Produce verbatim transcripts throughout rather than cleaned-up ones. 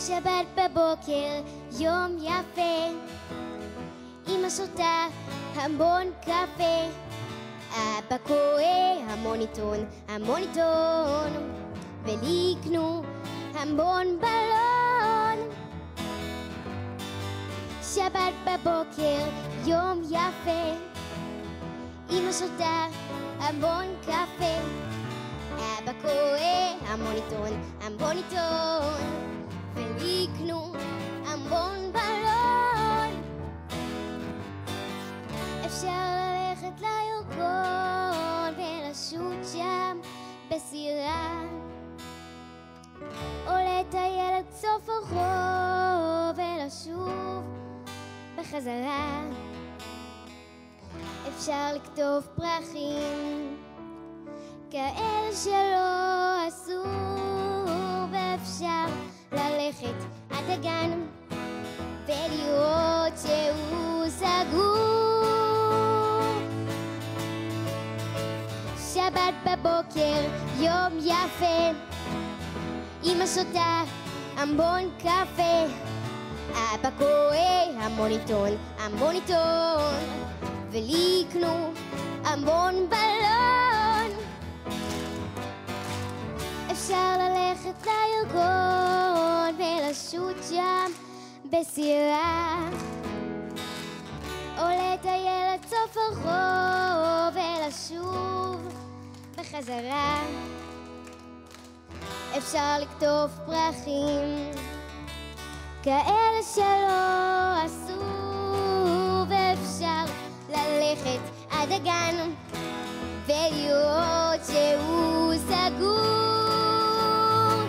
שבת בבוקר, יום יפה, אמא שותה המון קפה, אבא קורא המון עיתון, המון עיתון, ולי יקנו המון בלון. שבת בבוקר, יום יפה, אמא שותה המון קפה, אבא קורא המון עיתון, המון עיתון, ולי יקנו המון בלון. אפשר ללכת לירקון ולשוט שם בסירה, או לטייל עד סוף הרחוב ולשוב בחזרה. אפשר לכתוב פרחים כאלה שלא עשו, ואפשר ללכת עד הגן ולראות שהוא סגור. שבת בבוקר, יום יפה, אמא שותה המון קפה, אבא קורא המון עיתון, המון עיתון, ולי יקנו המון בלון. אפשר ללכת לירקון ולשוט שם בסירה, או לטייל עד סוף הרחוב ולשוב בחזרה. אפשר לכתוב פרחים כאלה שלא עשו, ואפשר ללכת עד הגן ולראות שהוא סגור.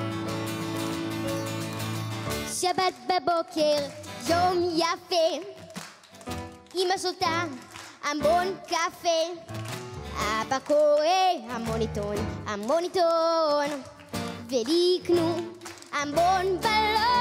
שבת בבוקר, יום יפה, אמא שותה המון קפה, אבא קורא המון עיתון, המון עיתון, ולי יקנו המון בלון.